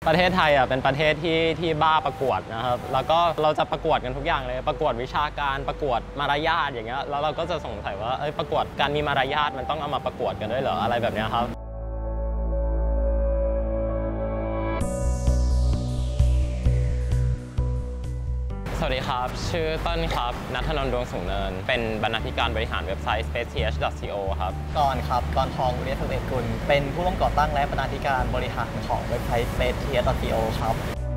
ประเทศไทยเป็นประเทศที่บ้าประกวดนะครับแล้วก็เราจะประกวดกันทุกอย่างเลยประกวดวิชาการประกวดมารยาทอย่างเงี้ยแล้วเราก็จะสงสัยว่าประกวดการมีมารยาทมันต้องเอามาประกวดกันด้วยเหรออะไรแบบนี้ครับสวัสดีครับชื่อต้นครับณัฐนนท์ ดวงสูงเนินเป็นบรรณาธิการบริหารเว็บไซต์ spaceth.co ครับกรครับกรทอง อุเรศ สุเดชกุลเป็นผู้ร่วมก่อตั้งและบรรณาธิการบริหารของเว็บไซต์ spaceth.co ครับ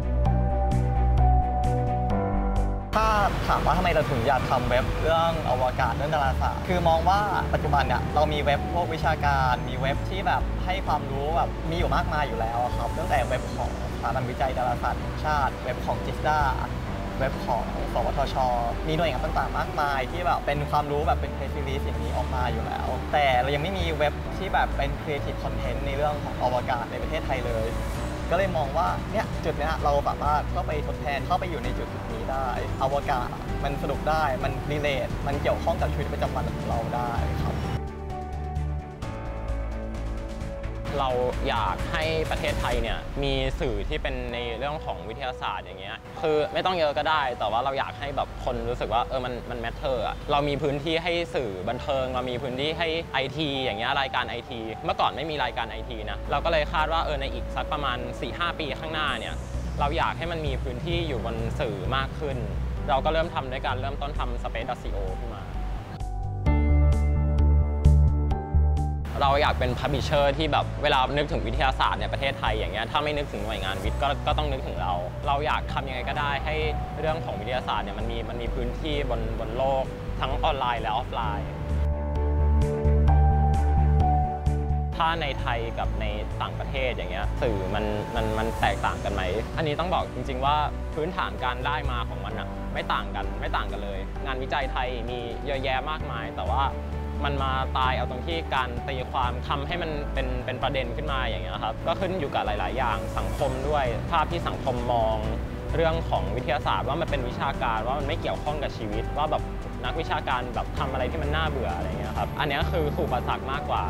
ถ้าถามว่าทำไมเราถึงอยากทำเว็บเรื่องอวกาศเรื่องดาราศาสตร์คือมองว่าปัจจุบันเนี่ยเรามีเว็บพวกวิชาการมีเว็บที่แบบให้ความรู้แบบมีอยู่มากมายอยู่แล้วครับตั้งแต่เว็บของสถาบันวิจัยดาราศาสตร์แห่งชาติเว็บของจิสดาเว็บของสวทช.มีหน่วยงานต่างๆมากมายที่แบบเป็นความรู้แบบเป็นเพจซีรีส์อย่างนี้ออกมาอยู่แล้วแต่เรายังไม่มีเว็บที่แบบเป็น Creative Content ในเรื่องของอวกาศในประเทศไทยเลยก็เลยมองว่าเนี่ยจุดนี้เราสามารถเข้าไปทดแทนเข้าไปอยู่ในจุดนี้ได้อวกาศมันสนุกได้มันรีเลทมันเกี่ยวข้องกับชีวิตประจำวันของเราได้ครับเราอยากให้ประเทศไทยเนี่ยมีสื่อที่เป็นในเรื่องของวิทยาศาสตร์อย่างเงี้ยคือไม่ต้องเยอะก็ได้แต่ว่าเราอยากให้แบบคนรู้สึกว่ามันแมทเทอร์อะเรามีพื้นที่ให้สื่อบันเทิงเรามีพื้นที่ให้ IT อย่างเงี้ยรายการ IT เมื่อก่อนไม่มีรายการ IT นะเราก็เลยคาดว่าในอีกสักประมาณ 4-5 ปีข้างหน้าเนี่ยเราอยากให้มันมีพื้นที่อยู่บนสื่อมากขึ้นเราก็เริ่มทำด้วยการเริ่มต้นทำ Space.co ขึ้นมาเราอยากเป็น Publisher ที่แบบเวลานึกถึงวิทยาศาสตร์ในประเทศไทยอย่างเงี้ยถ้าไม่นึกถึงหน่วยงานวิทย์ก็ต้องนึกถึงเราอยากทำยังไงก็ได้ให้เรื่องของวิทยาศาสตร์เนี่ยมันมีพื้นที่บนโลกทั้งออนไลน์และออฟไลน์ถ้าในไทยกับในต่างประเทศอย่างเงี้ยสื่อมันแตกต่างกันไหมอันนี้ต้องบอกจริงๆว่าพื้นฐานการได้มาของมันไม่ต่างกันเลยงานวิจัยไทยมีเยอะแยะมากมายแต่ว่ามันมาตายเอาตรงที่การตีความทำให้มันเป็นประเด็นขึ้นมาอย่างเงี้ยครับก็ขึ้นอยู่กับหลายๆอย่างสังคมด้วยภาพที่สังคมมองเรื่องของวิทยาศาสตร์ว่ามันเป็นวิชาการว่ามันไม่เกี่ยวข้องกับชีวิตว่าแบบนักวิชาการแบบทำอะไรที่มันน่าเบื่ออะไรเงี้ยครับอันนี้คืออุปสรรคมากกว่า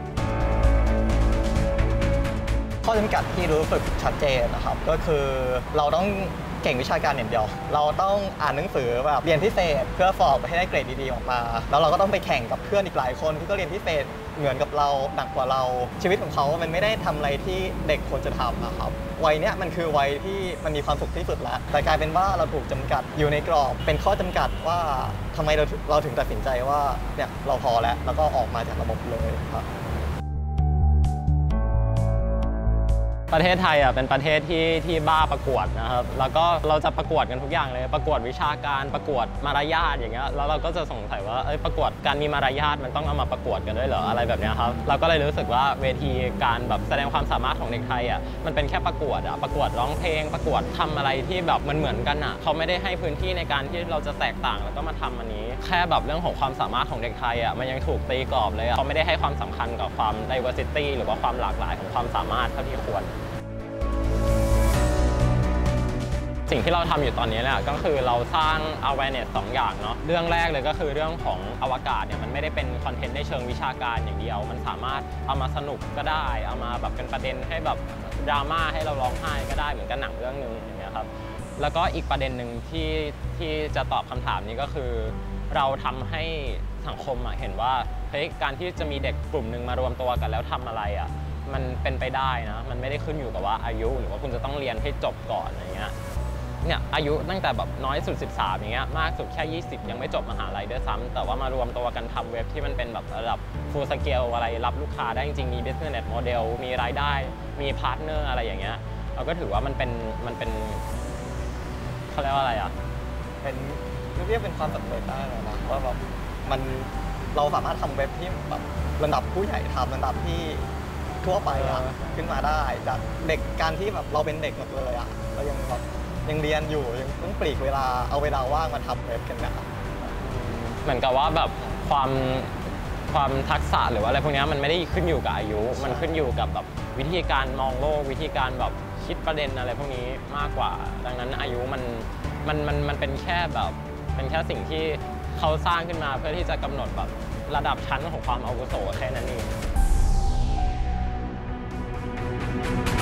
ข้อจำกัดที่รู้สึกชัดเจนนะครับก็คือเราต้องเก่งวิชาการอย่างเดียวเราต้องอ่านหนังสือแบบเรียนพิเศษเพื่อสอบให้ได้เกรดดีๆออกมาแล้วเราก็ต้องไปแข่งกับเพื่อนอีกหลายคนที่ก็เรียนพิเศษเหมือนกับเราหนักกว่าเราชีวิตของเขามันไม่ได้ทำอะไรที่เด็กควรจะทำนะครับวัยเนี้ยมันคือวัยที่มันมีความสุขที่สุดแล้วแต่กลายเป็นว่าเราถูกจำกัดอยู่ในกรอบเป็นข้อจำกัดว่าทำไมเราถึงตัดสินใจว่าเนี่ยเราพอแล้วก็ออกมาจากระบบเลยครับประเทศไทยเป็นประเทศที่บ้าประกวดนะครับแล้วก็เราจะประกวดกันทุกอย่างเลยประกวดวิชาการประกวดมารยาทอย่างเงี้ยแล้วเราก็จะสงสัยว่าประกวดการมีมารยาทมันต้องเอามาประกวดกันด้วยเหรออะไรแบบนี้ครับเราก็เลยรู้สึกว่าเวทีการแบบแสดงความสามารถของเด็กไทยมันเป็นแค่ประกวดประกวดร้องเพลงประกวดทำอะไรที่แบบเหมือนกันเขาไม่ได้ให้พื้นที่ในการที่เราจะแตกต่างแล้วก็มาทำอันนี้แค่แบบเรื่องของความสามารถของเด็กไทยมันยังถูกตีกรอบเลยเขาไม่ได้ให้ความสำคัญกับความ diversity หรือว่าความหลากหลายของความสามารถเท่าที่ควรสิ่งที่เราทำอยู่ตอนนี้เนี่ยก็คือเราสร้าง awareness 2 อย่างเนาะเรื่องแรกเลยก็คือเรื่องของอวกาศเนี่ยมันไม่ได้เป็นคอนเทนต์ในเชิงวิชาการอย่างเดียวมันสามารถเอามาสนุกก็ได้เอามาแบบเป็นประเด็นให้แบบดราม่าให้เราร้องไห้ก็ได้เหมือนกับหนังเรื่องนึงอย่างเงี้ยครับแล้วก็อีกประเด็นหนึ่งที่จะตอบคำถามนี้ก็คือเราทำให้สังคมเห็นว่าเฮ้ยการที่จะมีเด็กกลุ่มหนึ่งมารวมตัวกันแล้วทำอะไรมันเป็นไปได้นะมันไม่ได้ขึ้นอยู่กับว่าอายุหรือว่าคุณจะต้องเรียนให้จบก่อนอะไรเงี้ยเนี่ยอายุตั้งแต่แบบน้อยสุด13อย่างเงี้ยมากสุดแค่20ยังไม่จบมหาลัยด้วยซ้ำแต่ว่ามารวมตัวกันทำเว็บที่มันเป็นแบบระดับ full scale อะไรรับลูกค้าได้จริงๆมี business model มีรายได้มีพาร์ทเนอร์อะไรอย่างเงี้ยเราก็ถือว่ามันเป็นเขาเรียกว่าอะไรเป็นเรียกเป็นความสำเร็จได้เลยนะว่าแบบเราสามารถทำเว็บที่แบบระดับผู้ใหญ่ทำระดับที่ทั่วไปขึ้นมาได้จากเด็กการที่แบบเราเป็นเด็กหมดเลยเรายังเรียนอยู่ยังต้องปลีกเวลาเอาเวลาว่างมาทำเว็บกันเหมือนกับว่าแบบความทักษะหรือว่าอะไรพวกนี้มันไม่ได้ขึ้นอยู่กับอายุมันขึ้นอยู่กับแบบวิธีการมองโลกวิธีการแบบคิดประเด็นอะไรพวกนี้มากกว่าดังนั้นอายุมันเป็นแค่แบบเป็นแค่สิ่งที่เขาสร้างขึ้นมาเพื่อที่จะกำหนดแบบระดับชั้นของความอาวุโสแค่นั้นเอง